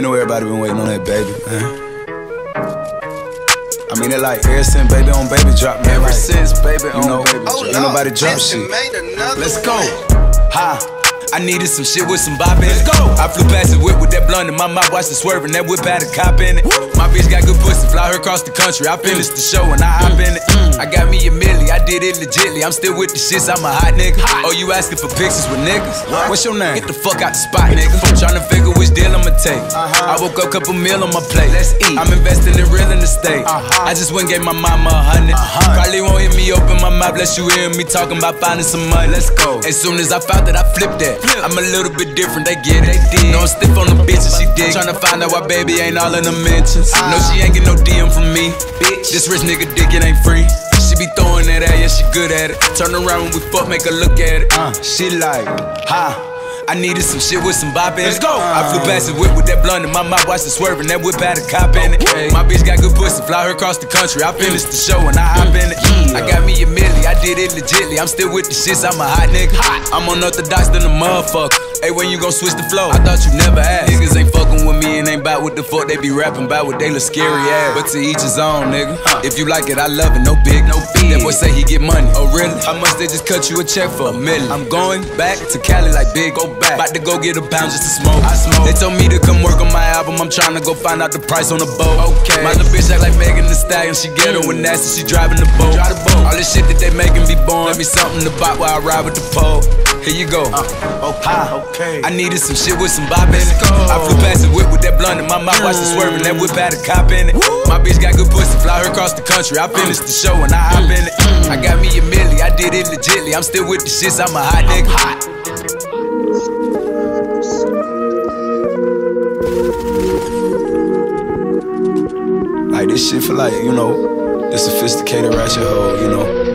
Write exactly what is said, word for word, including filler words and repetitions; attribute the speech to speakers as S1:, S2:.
S1: know everybody been waiting on that baby, man. I mean, it like ever since baby on baby drop, man.
S2: Ever
S1: like,
S2: since baby on
S1: know,
S2: baby drop.
S1: Ain't nobody drop shit.
S2: Let's go.
S1: Ha. I needed some shit with some bop in it. Let's go. I flew past the whip with that blunt in my mouth, watched it swerving. That whip had a cop in it. My bitch got good pussy, fly her across the country. I finished the show and I hop in it. I got me a milli, I did it legitly. I'm still with the shits, I'm a hot nigga. Oh, you asking for pictures with niggas? What's your name? Get the fuck out the spot, nigga. Tryna figure which deal I'ma take. I woke up, couple meal on my plate. Let's eat. I'm investing in real estate. I just went and gave my mama a hundred. Probably won't hear me open my mouth, bless you hear me talking about finding some money. Let's go. As soon as I found that, I flipped that. I'm a little bit different, they get it. No, I'm stiff on the bitch and she dig. Tryna find out why baby ain't all in the mentions. No, she ain't get no D M from me. Bitch, this rich nigga dick, it ain't free. She be throwing that at, yeah, she good at it. Turn around when we fuck, make her look at it. Uh, she like, ha. I needed some shit with some bop in it. Let's go. I flew past the whip with that blunt in my mouth, watched it swerving. That whip had a cop in it. Okay. My bitch got good pussy, fly her across the country. I finished the show and I hop in it. I got me a milli, I did it legitly. I'm still with the shits, I'm a hot nigga. I'm unorthodox than a motherfucker. Hey, when you gon' switch the flow? I thought you never asked. Niggas ain't fucking with me and ain't bout what the fuck they be rapping about, what they look scary ass. But to each his own, nigga. If you like it, I love it, no big, no big. That boy say he get money. Oh really? How much they just cut you a check for? A million. I'm going back to Cali like big, go back. About to go get a pound just to smoke. I smoke. They told me to come work on my album. I'm trying to go find out the price on the boat. Okay. My little bitch act like Megan Thee Stallion. She ghetto and nasty. She driving the boat. Drive the boat. All this shit that they making be born. Let me something to buy while I ride with the pole. Here you go. Uh, okay. okay. I needed some shit with some bop in it. I flew past the whip with that blunt in my mouth, watched it swerving. That whip had a cop in it. My bitch got good pussy, fly her across the country. I finished the show and I hop in it. I got me a milli, I did it legitly. I'm still with the shits, I'm a hot nigga. Hot. Like this shit for like, you know, the sophisticated ratchet hoe, you know.